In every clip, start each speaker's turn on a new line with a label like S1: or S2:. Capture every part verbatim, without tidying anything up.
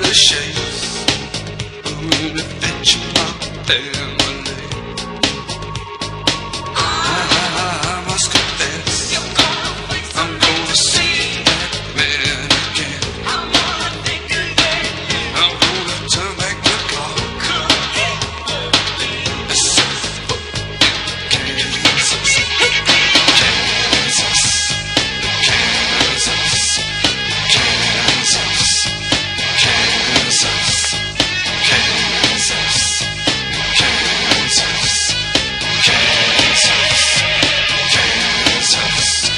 S1: the shades will fetch my family. I must confess, I'm gonna see that man again. I'm gonna turn back the clock. It's so Kansas, Kansas, Kansas, Kansas, Kansas, Kansas, Kansas, Kansas, Kansas.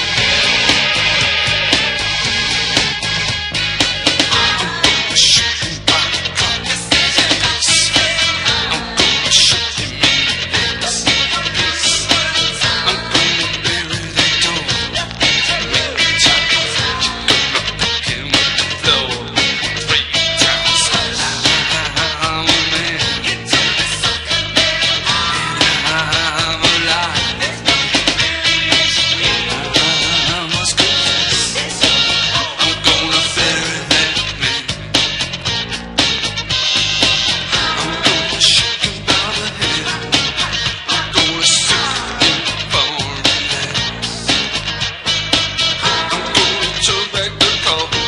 S1: I'm gonna shoot him by the compass. I'm gonna shoot him in the legs. I'm gonna bury the door. You're gonna hook him with the floor three times. I'm a man, and I'm alive. I must confess, I'm gonna bury that man. I'm gonna shake him by the head. I'm gonna soothe him for relax. I'm gonna turn back the clock.